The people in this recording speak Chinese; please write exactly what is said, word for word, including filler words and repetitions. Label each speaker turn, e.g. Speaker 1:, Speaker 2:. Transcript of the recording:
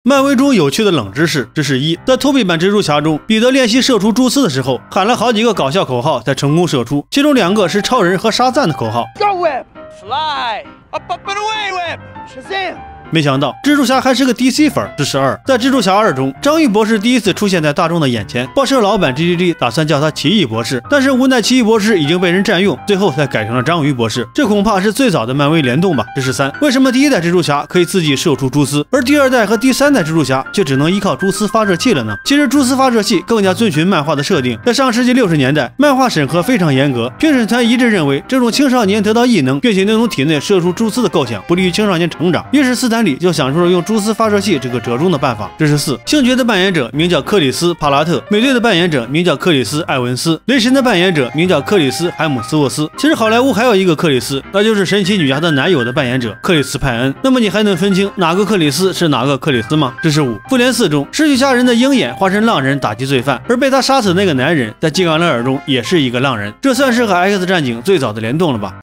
Speaker 1: 漫威中有趣的冷知识，知识一：在托比版蜘蛛侠中，彼得练习射出蛛丝的时候，喊了好几个搞笑口号才成功射出，其中两个是超人和沙赞的口号。
Speaker 2: Go Web, fly, up up and away Web, Shazam。
Speaker 1: 没想到蜘蛛侠还是个 D C 粉。知识二：在蜘蛛侠二中，张玉博士第一次出现在大众的眼前，报社老板 G G G 打算叫他奇异博士，但是无奈奇异博士已经被人占用，最后才改成了章鱼博士。这恐怕是最早的漫威联动吧。知识三：为什么第一代蜘蛛侠可以自己射出蛛丝，而第二代和第三代蜘蛛侠却只能依靠蛛丝发射器了呢？其实蛛丝发射器更加遵循漫画的设定，在上世纪六十年代，漫画审核非常严格，评审团一致认为这种青少年得到异能，并且能从体内射出蛛丝的构想不利于青少年成长，于是斯坦李就想出了用蛛丝发射器这个折中的办法。这是四，星爵的扮演者名叫克里斯·帕拉特，美队的扮演者名叫克里斯·艾文斯，雷神的扮演者名叫克里斯·海姆斯沃斯。其实好莱坞还有一个克里斯，那就是神奇女侠的男友的扮演者克里斯·派恩。那么你还能分清哪个克里斯是哪个克里斯吗？这是五，复联四中失去家人的鹰眼化身浪人打击罪犯，而被他杀死的那个男人在基冈勒尔中也是一个浪人，这算是和 X 战警最早的联动了吧。